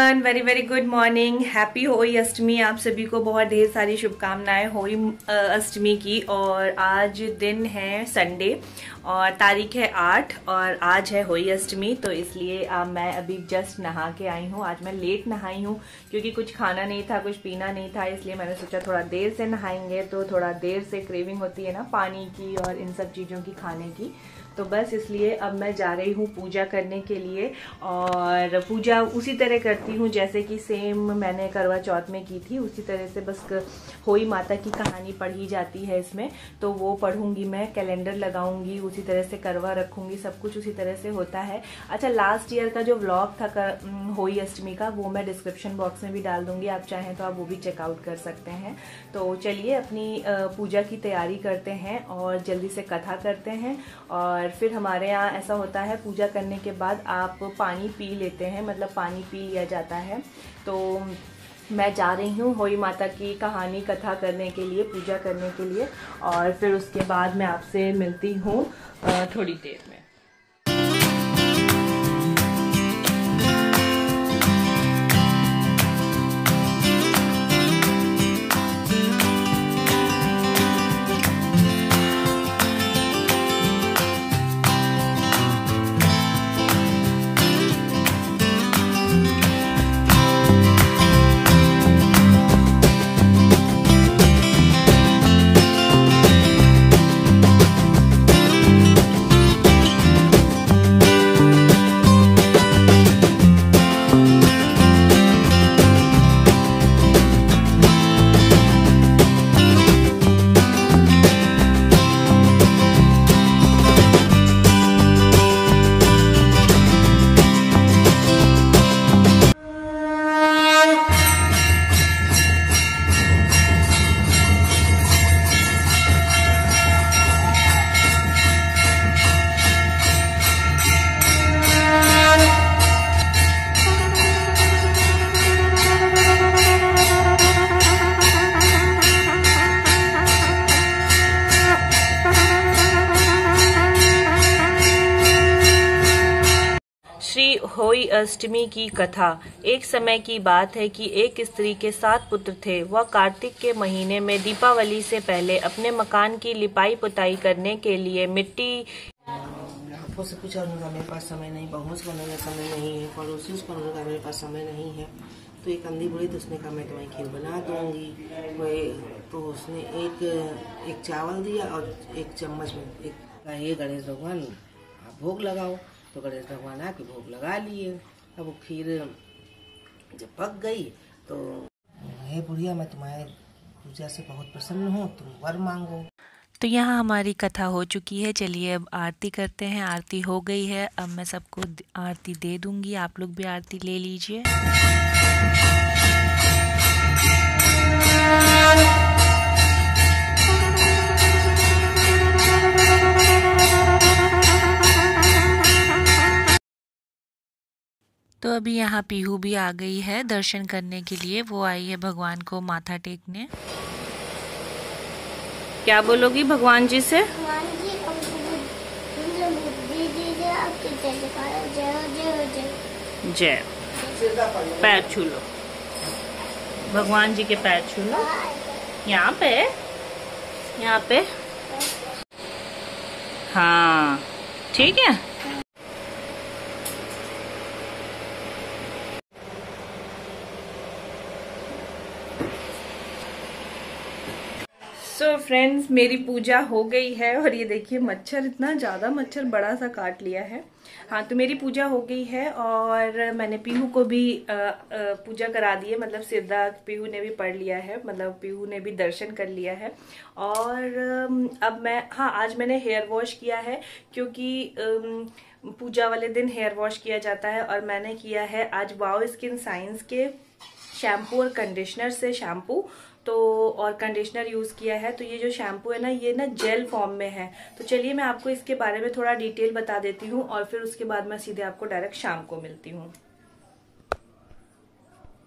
Everyone, very very good morning. Happy Holi Ashtami. आप सभी को बहुत ढेर सारी शुभकामनाएं होली अष्टमी की। और आज दिन है संडे और तारीख है 8 और आज है होली अष्टमी। तो इसलिए मैं अभी जस्ट नहा के आई हूँ। आज मैं लेट नहाई हूँ क्योंकि कुछ खाना नहीं था, कुछ पीना नहीं था, इसलिए मैंने सोचा थोड़ा देर से नहाएंगे तो थोड़ा देर से क्रेविंग होती है ना पानी की और इन सब चीज़ों की खाने की। तो बस इसलिए अब मैं जा रही हूँ पूजा करने के लिए। और पूजा उसी तरह करती हूँ जैसे कि सेम मैंने करवा चौथ में की थी, उसी तरह से बस होई माता की कहानी पढ़ी जाती है इसमें। तो वो पढ़ूंगी मैं, कैलेंडर लगाऊंगी, उसी तरह से करवा रखूंगी, सब कुछ उसी तरह से होता है। अच्छा, लास्ट ईयर का जो व्लॉग था होली अष्टमी का वो मैं डिस्क्रिप्शन बॉक्स में भी डाल दूंगी, आप चाहें तो आप वो भी चेकआउट कर सकते हैं। तो चलिए अपनी पूजा की तैयारी करते हैं और जल्दी से कथा करते हैं। और फिर हमारे यहाँ ऐसा होता है पूजा करने के बाद आप पानी पी लेते हैं, मतलब पानी पी लिया जाता है। तो मैं जा रही हूँ होली माता की कहानी कथा करने के लिए, पूजा करने के लिए। और फिर उसके बाद मैं आपसे मिलती हूँ थोड़ी देर में। श्री होली अष्टमी की कथा। एक समय की बात है कि एक स्त्री के 7 पुत्र थे। वह कार्तिक के महीने में दीपावली से पहले अपने मकान की लिपाई पुताई करने के लिए मिट्टी आपको से पूछा उन्होंने, मेरे पास समय नहीं, बहू से बोलने का समय नहीं है, पड़ोसी उसको उन्होंने मेरे पास समय नहीं है। तो एक अंधी बुढ़ी, तो उसने कहा मैं तुम्हें खीर बना दूंगी। वही तो उसने एक चावल दिया और एक चम्मच में एक कहा, ये गणेश भगवान आप भोग लगाओ। तो गणेश भगवान आके भोग लगा लिए। अब वो खीर जब पक गई तो, हे बुढ़िया, मैं तुम्हारे पूजा से बहुत प्रसन्न हूँ, तुम वर मांगो। तो यहाँ हमारी कथा हो चुकी है। चलिए अब आरती करते हैं। आरती हो गई है, अब मैं सबको आरती दे दूंगी, आप लोग भी आरती ले लीजिए। तो अभी यहाँ पीहू भी आ गई है दर्शन करने के लिए। वो आई है भगवान को माथा टेकने। क्या बोलोगी भगवान जी से? भगवान जी मुझे बुद्धि दीजिए, आपकी जय हो। जय। पैर छू लो, भगवान जी के पैर छू लो। यहाँ पे, यहाँ पे, हाँ ठीक है। सो फ्रेंड्स, मेरी पूजा हो गई है और ये देखिए मच्छर, इतना ज़्यादा मच्छर बड़ा सा काट लिया है। हाँ, तो मेरी पूजा हो गई है और मैंने पीहू को भी पूजा करा दी है, मतलब सिद्धार्थ पीहू ने भी पढ़ लिया है, मतलब पीहू ने भी दर्शन कर लिया है। और अब मैं, हाँ आज मैंने हेयर वॉश किया है क्योंकि पूजा वाले दिन हेयर वॉश किया जाता है। और मैंने किया है आज वाओ स्किन साइंस के शैम्पू और कंडीशनर से शैम्पू तो और कंडीशनर यूज़ किया है। तो ये जो शैम्पू है ना, ये ना जेल फॉर्म में है। तो चलिए मैं आपको इसके बारे में थोड़ा डिटेल बता देती हूँ और फिर उसके बाद मैं सीधे आपको डायरेक्ट शाम को मिलती हूँ।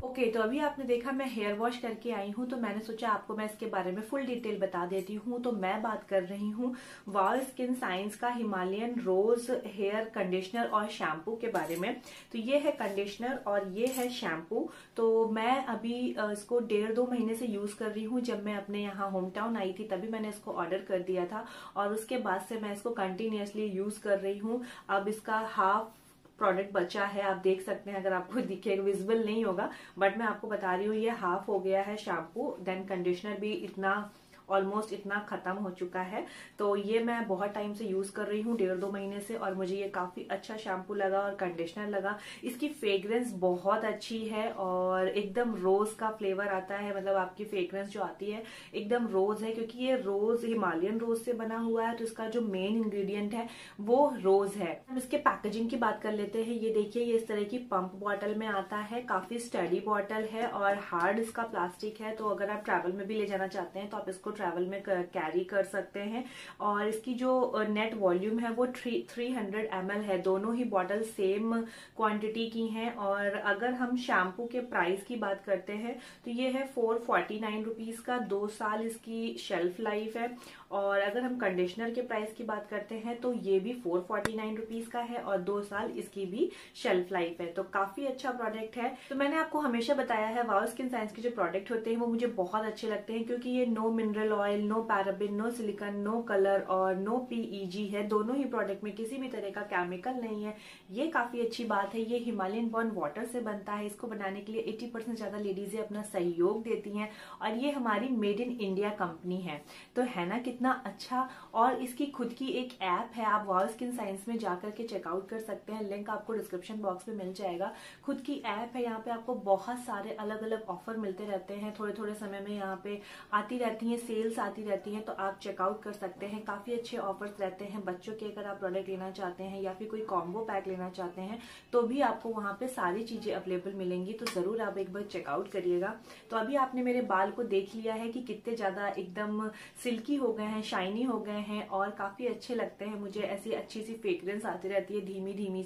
ओके, तो अभी आपने देखा मैं हेयर वॉश करके आई हूँ, तो मैंने सोचा आपको मैं इसके बारे में फुल डिटेल बता देती हूँ। तो मैं बात कर रही हूँ वाव स्किन साइंस का हिमालयन रोज हेयर कंडीशनर और शैम्पू के बारे में। तो ये है कंडीशनर और ये है शैम्पू। तो मैं अभी इसको 1.5-2 महीने से यूज कर रही हूँ। जब मैं अपने यहाँ होम टाउन आई थी तभी मैंने इसको ऑर्डर कर दिया था और उसके बाद से मैं इसको कंटिन्यूअसली यूज कर रही हूँ। अब इसका हाफ प्रोडक्ट बचा है, आप देख सकते हैं, अगर आपको दिखेगा विजिबल नहीं होगा बट मैं आपको बता रही हूँ ये हाफ हो गया है शैम्पू। देन कंडीशनर भी इतना ऑलमोस्ट इतना खत्म हो चुका है। तो ये मैं बहुत टाइम से यूज कर रही हूँ, 1.5-2 महीने से, और मुझे ये काफी अच्छा शैम्पू लगा और कंडीशनर लगा। इसकी फ्रेग्रेंस बहुत अच्छी है और एकदम रोज का फ्लेवर आता है, मतलब आपकी फ्रेग्रेंस जो आती है एकदम रोज है, क्योंकि ये रोज हिमालयन रोज से बना हुआ है। तो इसका जो मेन इंग्रेडिएंट है वो रोज है। हम इसके पैकेजिंग की बात कर लेते हैं। ये देखिए, ये इस तरह की पंप बॉटल में आता है, काफी स्टडी बॉटल है और हार्ड इसका प्लास्टिक है। तो अगर आप ट्रैवल में भी ले जाना चाहते हैं तो आप इसको ट्रैवल में कैरी कर सकते हैं। और इसकी जो नेट वॉल्यूम है वो 300 ml है। दोनों ही बॉटल सेम क्वांटिटी की हैं। और अगर हम शैम्पू के प्राइस की बात करते हैं तो ये है 449 रुपीज का, 2 साल इसकी शेल्फ लाइफ है। और अगर हम कंडीशनर के प्राइस की बात करते हैं तो ये भी 449 रुपीज का है और 2 साल इसकी भी शेल्फ लाइफ है। तो काफी अच्छा प्रोडक्ट है। तो मैंने आपको हमेशा बताया है वाव स्किन साइंस के जो प्रोडक्ट होते हैं वो मुझे बहुत अच्छे लगते हैं, क्योंकि ये no mineral oil, no paraben, no silicone, no colour और नो PEG है। दोनों ही प्रोडक्ट में किसी भी तरह का केमिकल नहीं है। ये काफी अच्छी बात है। ये हिमालयन बॉर्न वाटर से बनता है। इसको बनाने के लिए 80% ज्यादा लेडीजें अपना सहयोग देती हैं और ये हमारी मेड इन इंडिया कंपनी है। तो है ना कितना अच्छा। और इसकी खुद की एक ऐप है, आप वाव स्किन साइंस में जाकर के चेकआउट कर सकते हैं, लिंक आपको डिस्क्रिप्शन बॉक्स में मिल जाएगा। खुद की ऐप है, यहाँ पे आपको बहुत सारे अलग अलग ऑफर मिलते रहते हैं। थोड़े थोड़े समय में यहाँ पे आती रहती है, सेल्स आती रहती हैं, तो आप चेकआउट कर सकते हैं। काफी अच्छे ऑफर्स रहते हैं बच्चों के। अगर आप प्रोडक्ट लेना चाहते हैं या फिर कोई कॉम्बो पैक लेना चाहते हैं तो भी आपको वहां पे सारी चीजें अवेलेबल मिलेंगी। तो जरूर आप एक बार चेकआउट करिएगा। तो अभी आपने मेरे बाल को देख लिया है कि कितने ज्यादा एकदम सिल्की हो गए हैं, शाइनी हो गए हैं और काफी अच्छे लगते हैं। मुझे ऐसी अच्छी सी फ्रेग्रेंस आती रहती है, धीमी धीमी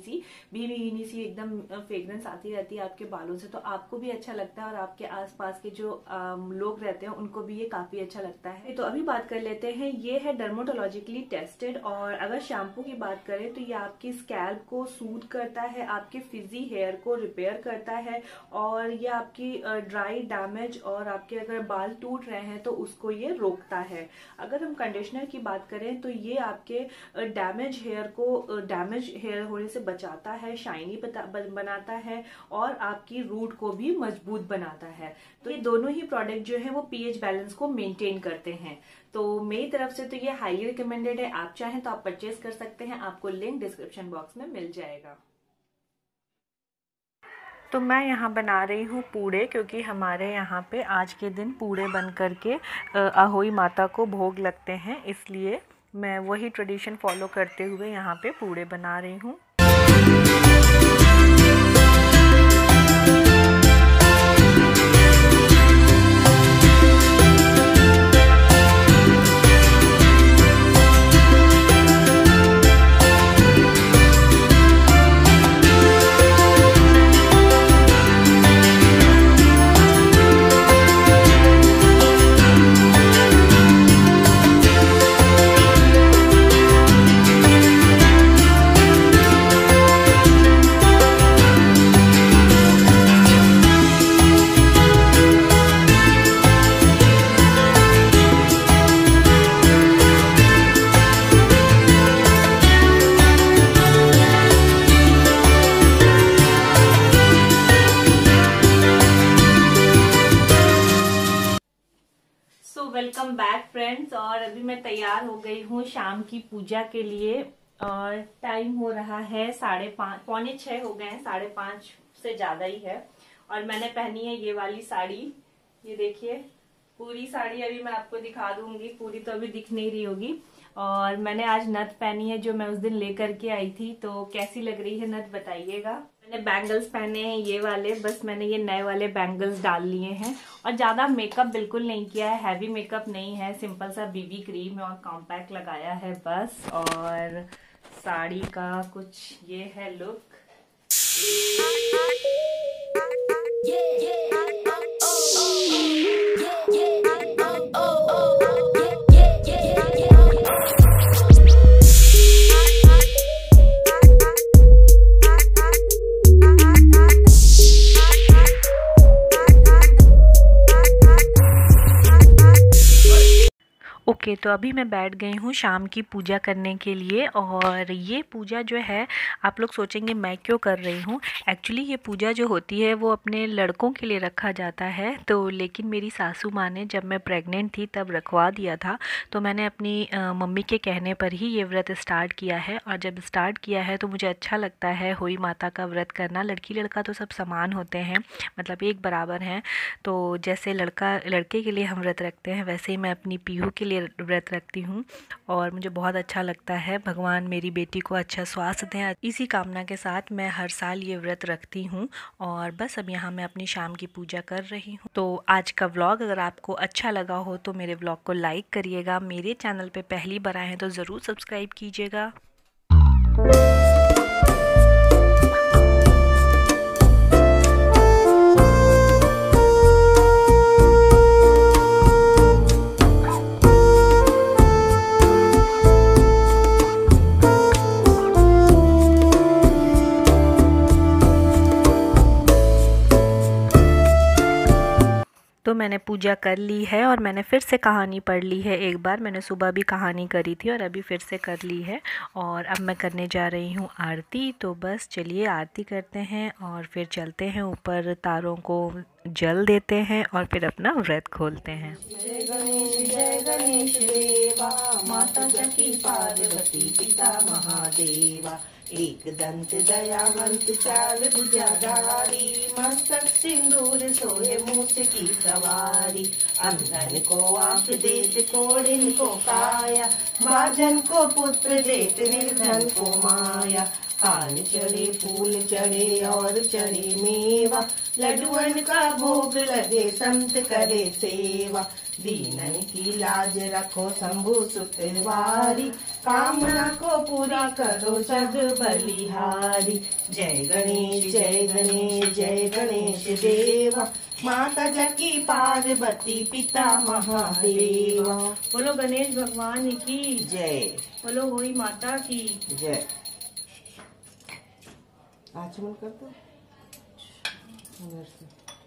सी एकदम फ्रेग्रेंस आती रहती है आपके बालों से। तो आपको भी अच्छा लगता है और आपके आसपास के जो लोग रहते हैं उनको भी ये काफी अच्छा लगता है। तो अभी बात कर लेते हैं, ये है डर्मेटोलॉजिकली टेस्टेड। और अगर शैम्पू की बात करें तो ये आपकी स्कैल्प को सूद करता है, आपके फिजी हेयर को रिपेयर करता है और ये आपकी ड्राई डैमेज और आपके अगर बाल टूट रहे हैं तो उसको ये रोकता है। अगर हम कंडीशनर की बात करें तो ये आपके डैमेज हेयर होने से बचाता है, शाइनी बनाता है और आपकी रूट को भी मजबूत बनाता है। तो ये दोनों ही प्रोडक्ट जो है वो pH बैलेंस को मेंटेन करते हैं। तो मेरी तरफ से तो ये हाईली रिकमेंडेड है। आप चाहें तो आप परचेज कर सकते हैं, आपको लिंक डिस्क्रिप्शन बॉक्स में मिल जाएगा। तो मैं यहाँ बना रही हूँ पूड़े, क्योंकि हमारे यहाँ पे आज के दिन पूड़े बन करके अहोई माता को भोग लगते हैं, इसलिए मैं वही ट्रेडिशन फॉलो करते हुए यहाँ पे पूड़े बना रही हूँ। Welcome back friends. और अभी मैं तैयार हो गई हूँ शाम की पूजा के लिए और टाइम हो रहा है 5:30, 5:45 हो गए हैं, 5:30 से ज्यादा ही है। और मैंने पहनी है ये वाली साड़ी, ये देखिए पूरी साड़ी अभी मैं आपको दिखा दूंगी, पूरी तो अभी दिख नहीं रही होगी। और मैंने आज नथ पहनी है जो मैं उस दिन लेकर के आई थी। तो कैसी लग रही है नथ बताइएगा। मैंने बैंगल्स पहने हैं ये वाले, बस मैंने ये नए वाले बैंगल्स डाल लिए हैं और ज्यादा मेकअप बिल्कुल नहीं किया है, हैवी मेकअप नहीं है, सिंपल सा BB क्रीम और कॉम्पैक्ट लगाया है बस। और साड़ी का कुछ ये है लुक। ओके, तो अभी मैं बैठ गई हूँ शाम की पूजा करने के लिए। और ये पूजा जो है आप लोग सोचेंगे मैं क्यों कर रही हूँ। एक्चुअली ये पूजा जो होती है वो अपने लड़कों के लिए रखा जाता है, तो लेकिन मेरी सासू माँ ने जब मैं प्रेग्नेंट थी तब रखवा दिया था, तो मैंने अपनी मम्मी के कहने पर ही ये व्रत स्टार्ट किया है। और जब स्टार्ट किया है तो मुझे अच्छा लगता है होई माता का व्रत करना। लड़की लड़का तो सब समान होते हैं, मतलब एक बराबर हैं। तो जैसे लड़के के लिए हम व्रत रखते हैं वैसे ही मैं अपनी पीहू के लिए व्रत रखती हूँ। और मुझे बहुत अच्छा लगता है, भगवान मेरी बेटी को अच्छा स्वास्थ्य दें, इसी कामना के साथ मैं हर साल ये व्रत रखती हूँ। और बस अब यहाँ मैं अपनी शाम की पूजा कर रही हूँ। तो आज का व्लॉग अगर आपको अच्छा लगा हो तो मेरे व्लॉग को लाइक करिएगा। मेरे चैनल पे पहली बार आए हैं तो ज़रूर सब्सक्राइब कीजिएगा। तो मैंने पूजा कर ली है और मैंने फिर से कहानी पढ़ ली है। एक बार मैंने सुबह भी कहानी करी थी और अभी फिर से कर ली है। और अब मैं करने जा रही हूँ आरती। तो बस चलिए आरती करते हैं और फिर चलते हैं ऊपर, तारों को जल देते हैं और फिर अपना व्रत खोलते हैं। जय गणेश देवा, माता सखी पार्वती पिता महादेवा, एक दंत दयावंत चाल भुजाधारी, मस्तक सिंदूर सोहे मूस की सवारी, अंधन को आंख देत कोढ़िन को काया, बाजन को पुत्र देत निर्धन को माया, पान चढ़े फूल चढ़े और चढ़े मेवा, लड्डुअन का भोग लगे संत करे सेवा, दीनन की लाज रखो शंभु सुतवारी, कामना को पूरा करो जग बलिहारी। जय गणेश जय गणेश जय गणेश देवा, माता जकी पार्वती पिता महादेवा। बोलो गणेश भगवान की जय, बोलो होई माता की जय। आचमन कर दो उधर से।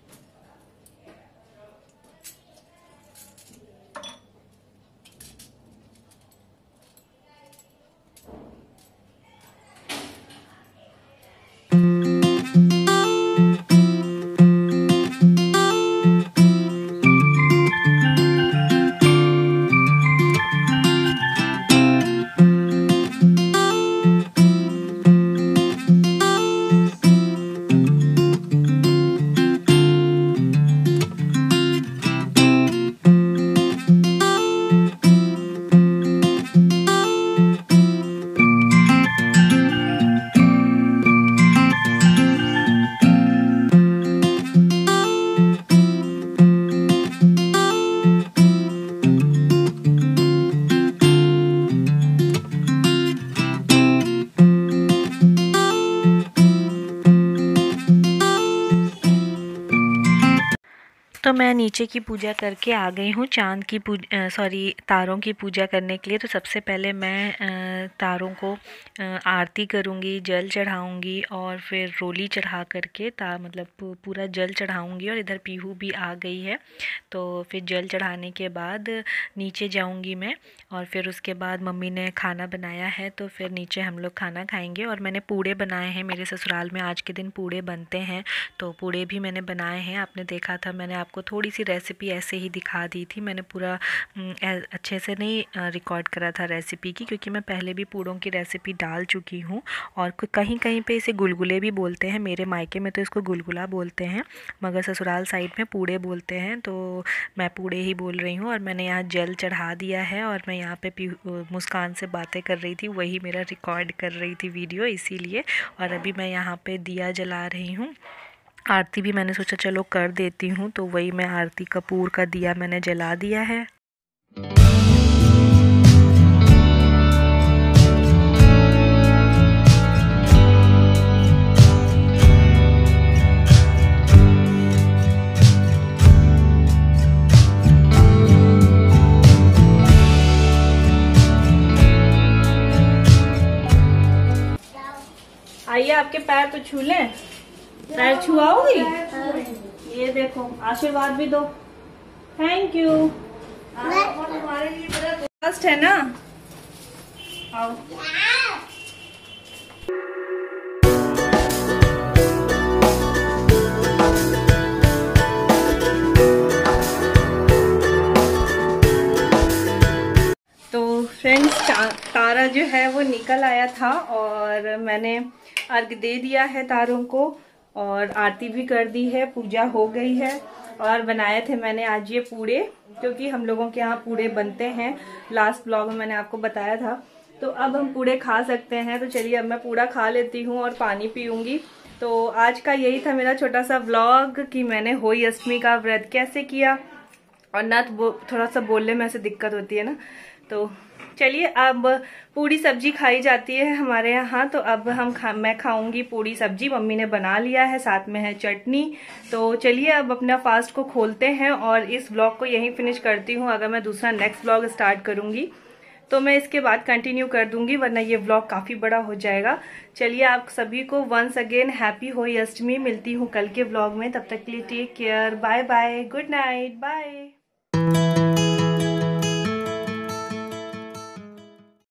तो मैं नीचे की पूजा करके आ गई हूँ चांद की तारों की पूजा करने के लिए। तो सबसे पहले मैं तारों को आरती करूँगी, जल चढ़ाऊँगी और फिर रोली चढ़ा करके मतलब पूरा जल चढ़ाऊँगी। और इधर पीहू भी आ गई है, तो फिर जल चढ़ाने के बाद नीचे जाऊँगी मैं। और फिर उसके बाद मम्मी ने खाना बनाया है तो फिर नीचे हम लोग खाना खाएंगे। और मैंने पूड़े बनाए हैं, मेरे ससुराल में आज के दिन पूड़े बनते हैं, तो पूड़े भी मैंने बनाए हैं। आपने देखा था, मैंने आपको थोड़ी सी रेसिपी ऐसे ही दिखा दी थी। मैंने पूरा अच्छे से नहीं रिकॉर्ड करा था रेसिपी की, क्योंकि मैं पहले भी पूड़ों की रेसिपी डाल चुकी हूँ। और कहीं कहीं पे इसे गुलगुले भी बोलते हैं, मेरे मायके में तो इसको गुलगुला बोलते हैं, मगर ससुराल साइड में पूड़े बोलते हैं, तो मैं पूड़े ही बोल रही हूँ। और मैंने यहाँ जल चढ़ा दिया है और मैं यहाँ पे मुस्कान से बातें कर रही थी, वही मेरा रिकॉर्ड कर रही थी वीडियो, इसीलिए। और अभी मैं यहाँ पे दिया जला रही हूँ। आरती भी मैंने सोचा चलो कर देती हूँ, तो वही मैं आरती कपूर का दिया मैंने जला दिया है। भैया आपके पैर तो छू लें, पैर छुआओगी? ये देखो, आशीर्वाद भी दो। Thank you. फर्स्ट है ना, आओ। तो फ्रेंड्स, तारा जो है वो निकल आया था और मैंने अर्घ दे दिया है तारों को और आरती भी कर दी है, पूजा हो गई है। और बनाए थे मैंने आज ये पूड़े, क्योंकि हम लोगों के यहाँ पूड़े बनते हैं। लास्ट ब्लॉग में मैंने आपको बताया था। तो अब हम पूड़े खा सकते हैं। तो चलिए अब मैं पूड़ा खा लेती हूँ और पानी पीऊँगी। तो आज का यही था मेरा छोटा सा व्लॉग कि मैंने होली अष्टमी का व्रत कैसे किया। और ना तो थोड़ा सा बोलने में ऐसे दिक्कत होती है ना। तो चलिए अब पूड़ी सब्जी खाई जाती है हमारे यहाँ। तो अब मैं खाऊंगी पूड़ी सब्जी, मम्मी ने बना लिया है, साथ में है चटनी। तो चलिए अब अपना फास्ट को खोलते हैं और इस ब्लॉग को यहीं फिनिश करती हूँ। अगर मैं दूसरा नेक्स्ट ब्लॉग स्टार्ट करूंगी तो मैं इसके बाद कंटिन्यू कर दूंगी, वरना ये व्लॉग काफी बड़ा हो जाएगा। चलिए आप सभी को once again happy Holi Ashtami. मिलती हूँ कल के व्लॉग में, तब तक के लिए take care, bye bye, good night, bye.